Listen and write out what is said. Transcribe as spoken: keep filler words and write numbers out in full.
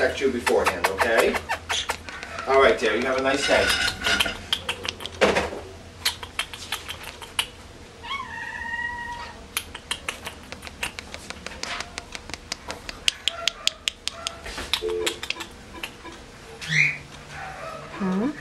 contact you beforehand, okay? All right, dear. You have a nice day. Hmm?